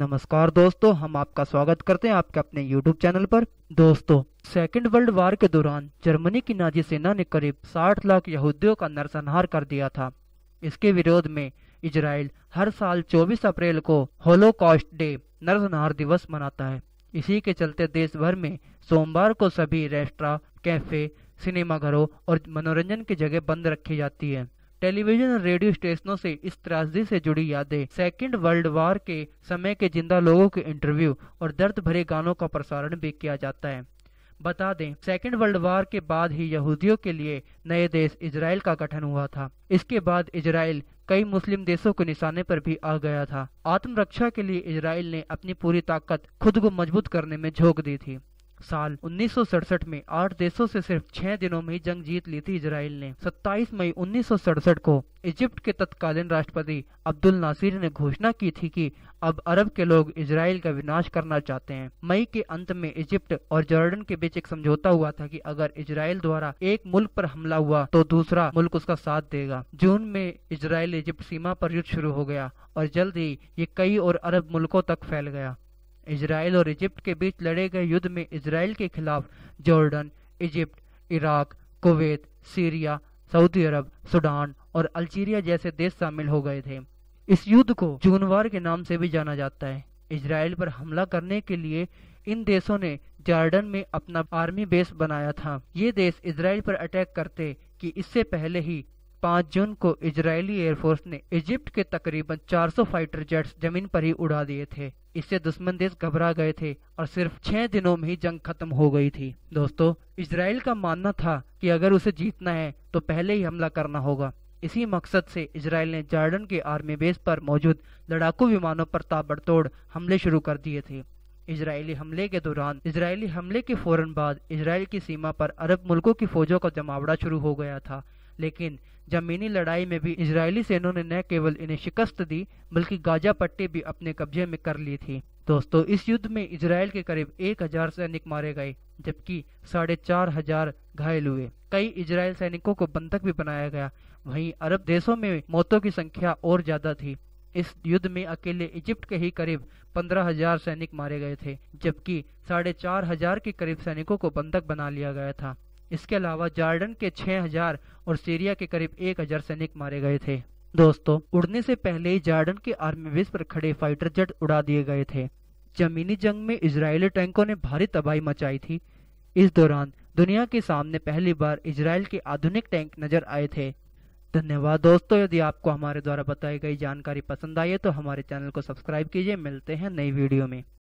नमस्कार दोस्तों, हम आपका स्वागत करते हैं आपके अपने YouTube चैनल पर। दोस्तों, सेकेंड वर्ल्ड वार के दौरान जर्मनी की नाजी सेना ने करीब 60 लाख यहूदियों का नरसंहार कर दिया था। इसके विरोध में इजराइल हर साल 24 अप्रैल को होलोकॉस्ट डे नरसंहार दिवस मनाता है। इसी के चलते देश भर में सोमवार को सभी रेस्टोरेंट, कैफे, सिनेमाघरों और मनोरंजन की जगह बंद रखी जाती है। टेलीविजन और रेडियो स्टेशनों से इस त्रासदी से जुड़ी यादें, सेकेंड वर्ल्ड वार के समय के जिंदा लोगों के इंटरव्यू और दर्द भरे गानों का प्रसारण भी किया जाता है। बता दें, सेकेंड वर्ल्ड वार के बाद ही यहूदियों के लिए नए देश इजराइल का गठन हुआ था। इसके बाद इजराइल कई मुस्लिम देशों के निशाने पर भी आ गया था। आत्मरक्षा के लिए इजराइल ने अपनी पूरी ताकत खुद को मजबूत करने में झोंक दी थी। साल 1967 में 8 देशों से सिर्फ 6 दिनों में ही जंग जीत ली थी इजराइल ने। 27 मई 1967 को इजिप्ट के तत्कालीन राष्ट्रपति अब्दुल नासिर ने घोषणा की थी कि अब अरब के लोग इजराइल का विनाश करना चाहते हैं। मई के अंत में इजिप्ट और जॉर्डन के बीच एक समझौता हुआ था कि अगर इजराइल द्वारा एक मुल्क पर हमला हुआ तो दूसरा मुल्क उसका साथ देगा। जून में इजराइल इजिप्ट सीमा पर युद्ध शुरू हो गया और जल्द ही ये कई और अरब मुल्कों तक फैल गया। इजराइल और इजिप्ट के बीच लड़े गए युद्ध में इजराइल के खिलाफ Jordan, Egypt, Iraq, Kuwait, Syria, Saudi Arab, Sudan और अल्जीरिया जैसे देश शामिल हो गए थे। इस युद्ध को जून वार के नाम से भी जाना जाता है। इजराइल पर हमला करने के लिए इन देशों ने जॉर्डन में अपना आर्मी बेस बनाया था। ये देश इजराइल पर अटैक करते कि इससे पहले ही 5 जून को इजरायली एयरफोर्स ने इजिप्ट के तकरीबन 400 फाइटर जेट्स जमीन पर ही उड़ा दिए थे। इससे दुश्मन देश घबरा गए थे और सिर्फ 6 दिनों में ही जंग खत्म हो गई थी। दोस्तों, इजराइल का मानना था कि अगर उसे जीतना है तो पहले ही हमला करना होगा। इसी मकसद से इजराइल ने जॉर्डन के आर्मी बेस पर मौजूद लड़ाकू विमानों पर ताबड़तोड़ हमले शुरू कर दिए थे। इजरायली हमले के फौरन बाद इजराइल की सीमा पर अरब मुल्कों की फौजों का जमावड़ा शुरू हो गया था। लेकिन जमीनी लड़ाई में भी इजरायली सेना ने न केवल इन्हें शिकस्त दी बल्कि गाजा पट्टी भी अपने कब्जे में कर ली थी। दोस्तों, इस युद्ध में इजराइल के करीब 1000 सैनिक मारे गए जबकि 4500 घायल हुए। कई इजरायल सैनिकों को बंधक भी बनाया गया। वहीं अरब देशों में मौतों की संख्या और ज्यादा थी। इस युद्ध में अकेले इजिप्ट के ही करीब 15,000 सैनिक मारे गए थे जबकि 4500 के करीब सैनिकों को बंधक बना लिया गया था। इसके अलावा जॉर्डन के 6000 और सीरिया के करीब 1000 सैनिक मारे गए थे। दोस्तों, उड़ने से पहले ही जॉर्डन के आर्मी बेस पर खड़े फाइटर जेट उड़ा दिए गए थे। जमीनी जंग में इजरायली टैंकों ने भारी तबाही मचाई थी। इस दौरान दुनिया के सामने पहली बार इजराइल के आधुनिक टैंक नजर आए थे। धन्यवाद दोस्तों। यदि आपको हमारे द्वारा बताई गई जानकारी पसंद आई है तो हमारे चैनल को सब्सक्राइब कीजिए। मिलते हैं नई वीडियो में।